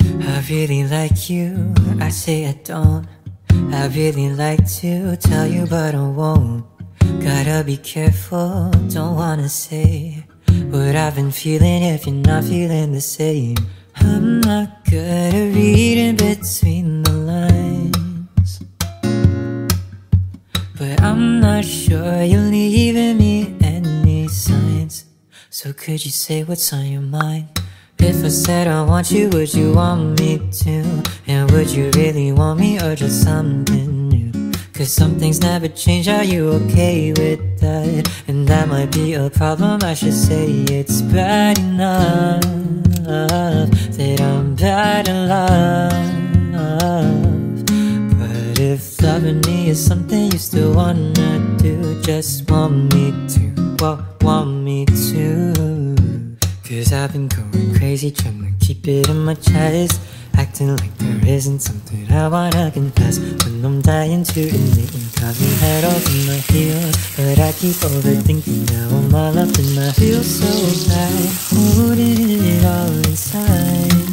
I really like you, I say I don't. I really like to tell you but I won't. Gotta be careful, don't wanna say what I've been feeling if you're not feeling the same. I'm not good at reading between the lines, but I'm not sure you're leaving me any signs. So could you say what's on your mind? If I said I want you, would you want me to? And would you really want me or just something new? Cause some things never change, are you okay with that? And that might be a problem, I should say it's bad enough that I'm bad in love. But if loving me is something you still wanna do, just want me to, well, want me to. Cause I've been going crazy trying to keep it in my chest, acting like there isn't something I wanna confess, when I'm dying to admit you got me head over my heels. But I keep overthinking now, I'm all up in my feels so bad, holding it all inside.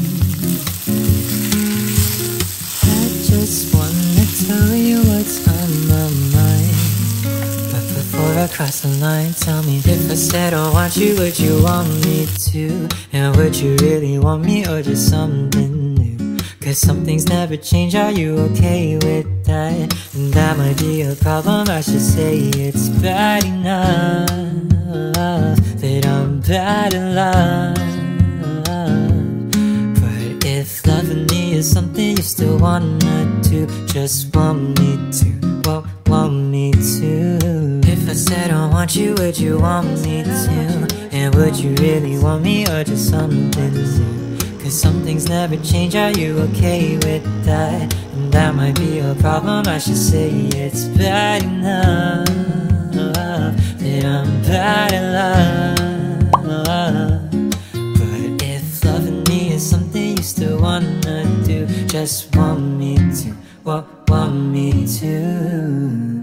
I just wanna tell you what's on my mind, but before I cross the line, tell me, if I said I want you, would you want me to? And would you really want me or just something new? Cause some things never change, are you okay with that? And that might be a problem, I should say it's bad enough that I'm bad in love. But if loving me is something you still wanna do, just want me to, well, want me to. If I said I want you, would you want me to? And would you really want me or just something new? Cause some things never change, are you okay with that? And that might be a problem, I should say it's bad enough that I'm bad in love. But if loving me is something you still wanna do, just want me to, well, want me to.